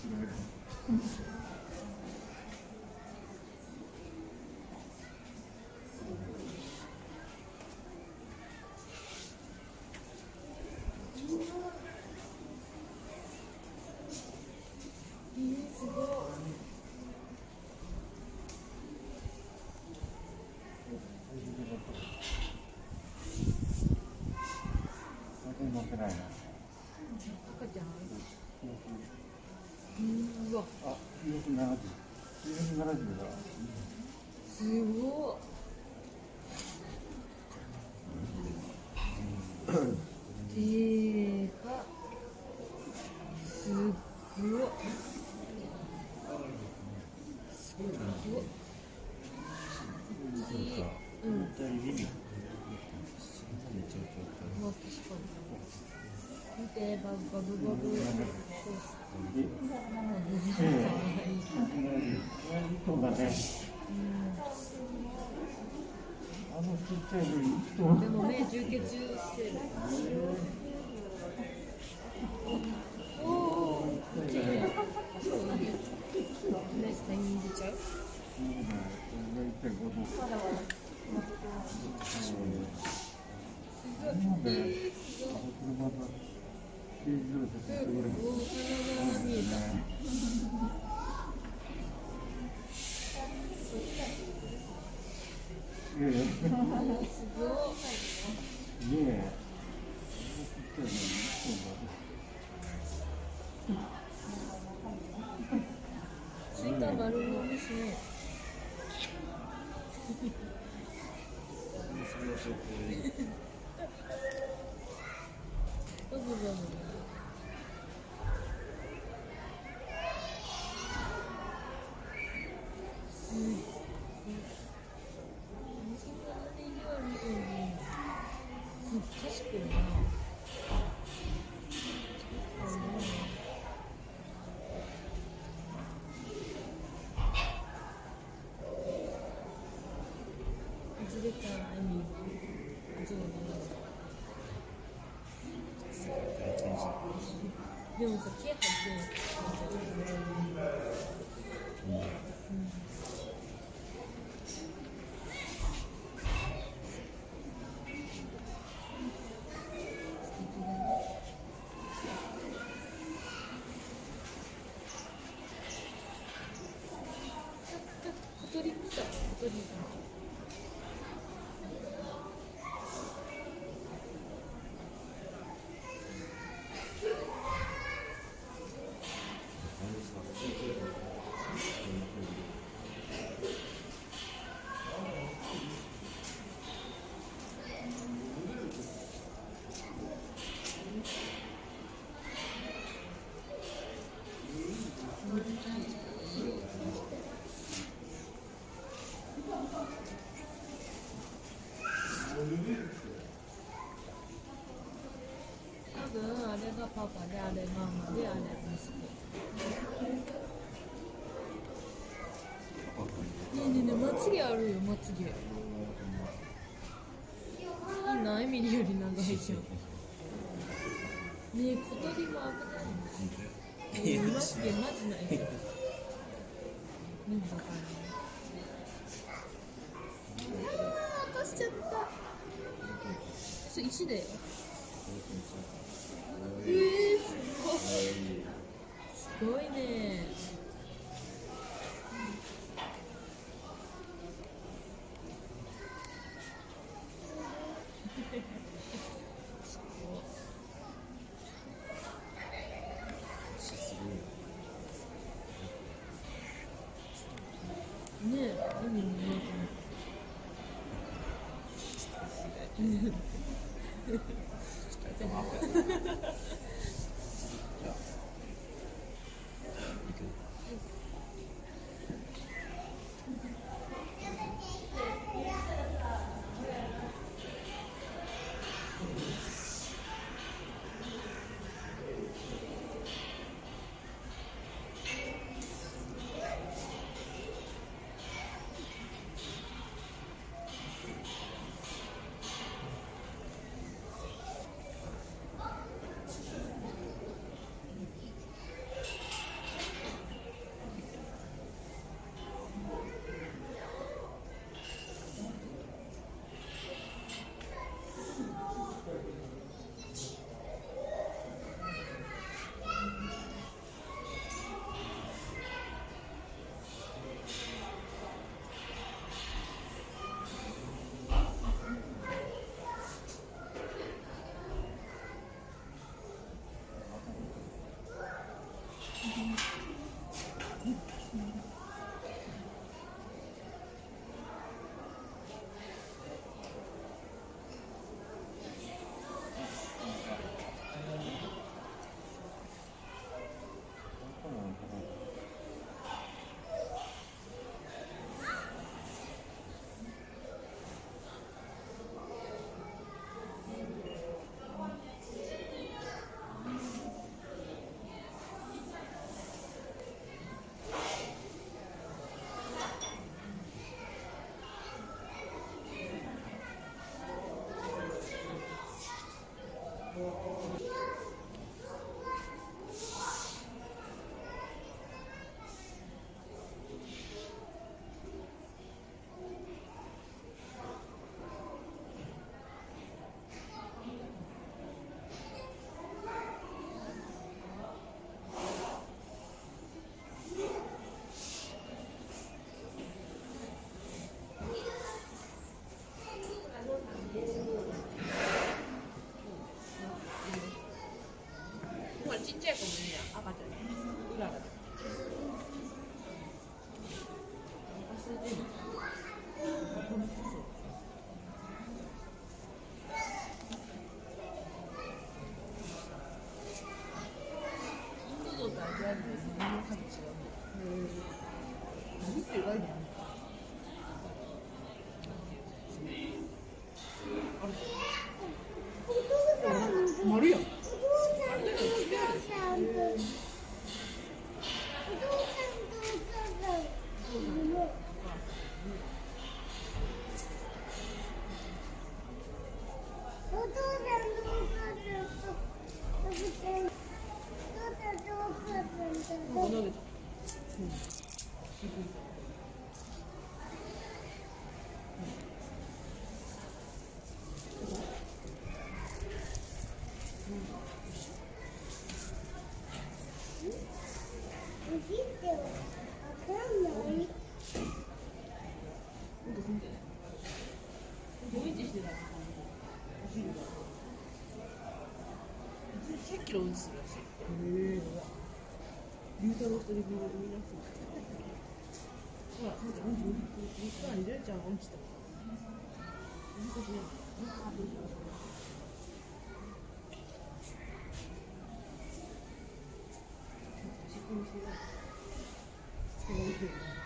すごい。 乗ってないな。 赤ちゃん。うわ。 あ、970。970だ。 すごい。でか。すごい。すごい。うん。見て、バブバブ。 そうだね。あのちっちゃいのでも目充血してる。おお。綺麗。ね、下に出ちゃう。スイカ丸飲みしね。バブバブ。賢いな。ずれた意味。でもさ、毛入って小鳥来た。小鳥。多分あれがパパであれママであれ息子。ねえねえねえ、まつげあるよ、まつげ。いいな、エミリより長いじゃん。ねえ、小鳥も危ない。まつげマジないよ。なんだから。落としちゃった。それ石だよ。すごい。すごいね。ねえ、海に見えてちっちゃい子もいいや、赤ちゃんうららで忘れてんのインド象とアジア人で日本の数違うんだ。何って言われてんのあれやん。100キロ運するらしい。龍太郎とリブが見なくて。ほら、なんか、リレちゃん落ちた。仕組みしてない。